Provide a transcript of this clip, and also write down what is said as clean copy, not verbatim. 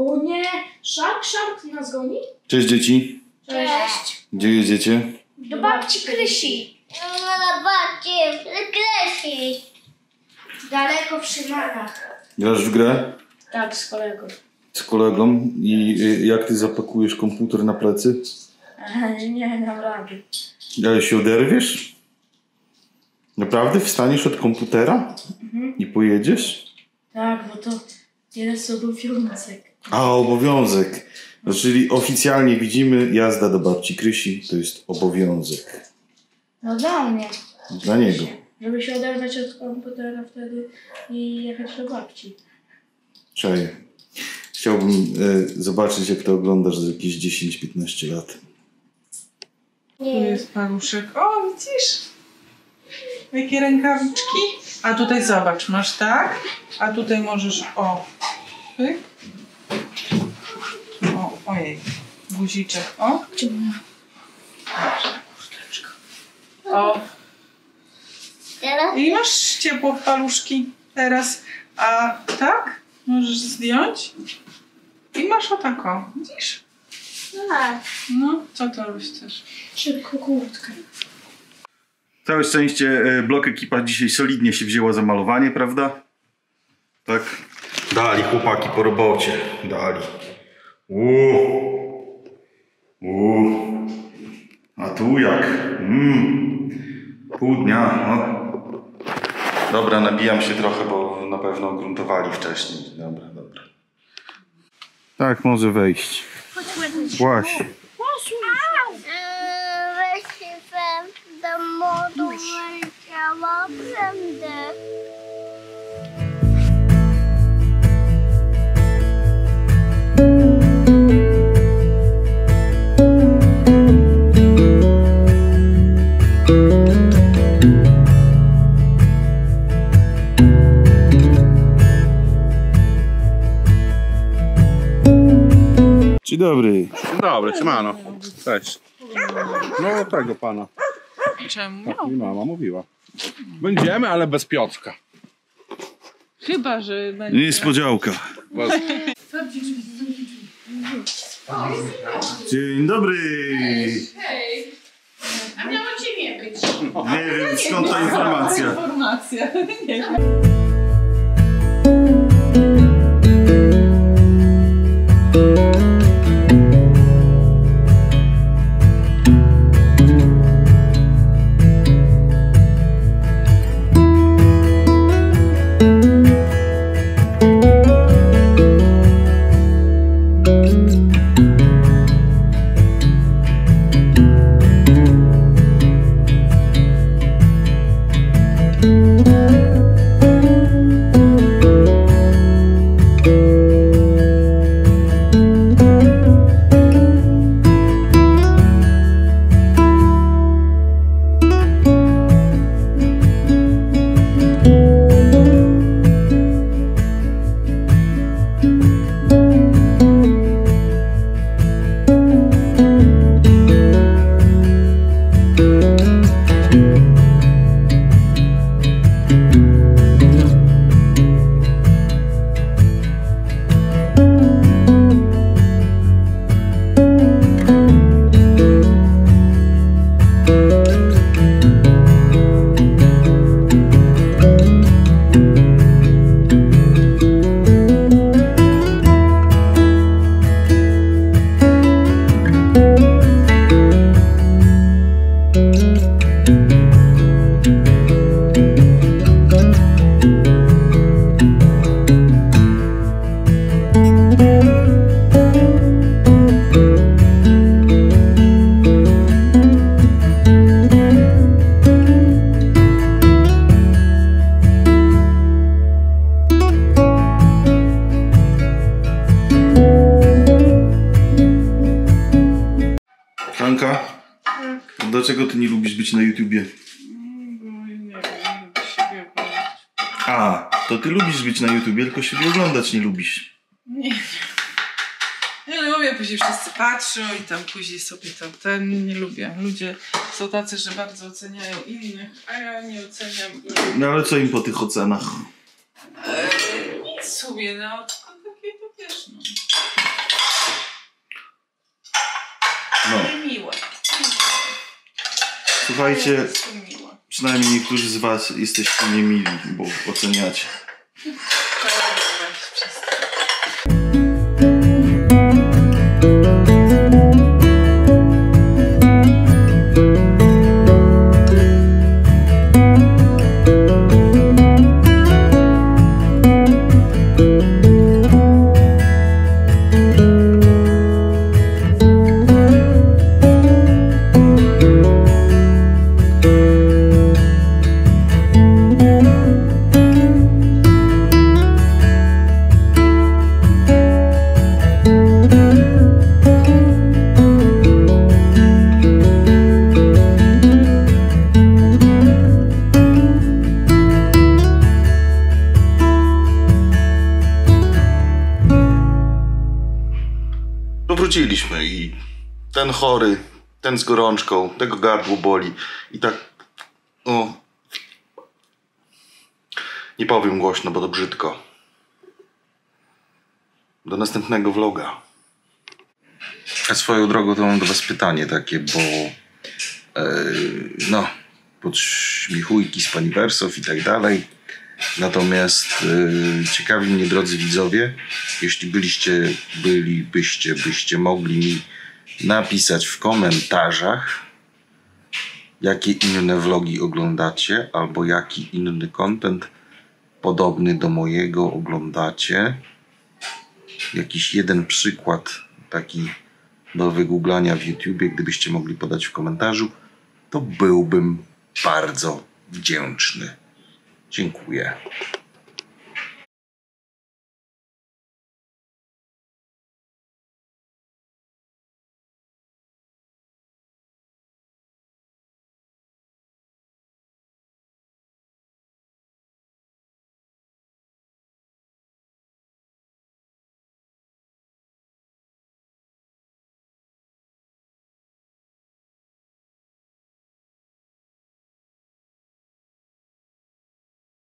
O nie! Szark nas goni? Cześć dzieci. Cześć. Gdzie jedziecie? Do babci Krysi. Do babci Krysi. Daleko przy Manach. Grasz w grę? Tak, z kolegą. Z kolegą? I jak ty zapakujesz komputer na plecy? Nie, dam rady. Ale się oderwiesz? Naprawdę wstaniesz od komputera? I pojedziesz? Tak, bo to jest obowiązek. A, obowiązek. No, czyli oficjalnie widzimy, jazda do babci Krysi to jest obowiązek. No dla mnie. Dla niego. Żeby się oderwać od komputera wtedy i jechać do babci. Cześć. Chciałbym zobaczyć, jak to oglądasz za jakieś 10-15 lat. Tu jest paluszek. O, widzisz? Jakie rękawiczki. A tutaj zobacz, masz tak, a tutaj możesz pyk. Ojej, guziczek, I masz ciepło w paluszki teraz, a tak możesz zdjąć i masz tako, widzisz? Tak. No, co to chcesz? Szybko kurtkę. Całe szczęście Blok Ekipa dzisiaj solidnie się wzięła za malowanie, prawda? Tak? Dali chłopaki po robocie. Dali. A tu jak? Pół dnia. No. Dobra, nabijam się trochę, bo na pewno gruntowali wcześniej. Dobra. Tak, może wejść. Właśnie. Weź się do modu leciała będę. Dzień dobry. Dzień dobry, siemano. Cześć. No tego pana. Czemu? Tak mi mama mówiła. Będziemy, ale bez Piotrka. Chyba, że będzie. Niespodziałka. Dzień dobry. Hej! A miało cię nie być. Nie wiem, skąd ta informacja. Informacja. Nie wiem. Dlaczego ty nie lubisz być na YouTubie? Bo nie wiem, lubię siebie oglądać. A, to ty lubisz być na YouTubie, tylko siebie oglądać nie lubisz. Nie wiem. Nie lubię, później wszyscy patrzą i tam później sobie ten nie lubię. Ludzie są tacy, że bardzo oceniają innych, a ja nie oceniam innych. No ale co im po tych ocenach? Nic sobie, no tylko takie, to wiesz, no. Miłe. Słuchajcie, Są miłe. przynajmniej niektórzy z was jesteście niemili, bo oceniacie. No wróciliśmy i ten chory, ten z gorączką, tego gardło boli i tak, o, nie powiem głośno, bo to brzydko. Do następnego vloga. A swoją drogą to mam do was pytanie takie, bo no, podśmiechujki z pani Wersow i tak dalej. Natomiast ciekawi mnie, drodzy widzowie, jeśli byście mogli mi napisać w komentarzach, jakie inne vlogi oglądacie, albo jaki inny content podobny do mojego oglądacie. Jakiś jeden przykład taki do wygooglania w YouTubie, gdybyście mogli podać w komentarzu, to byłbym bardzo wdzięczny. Dziękuję.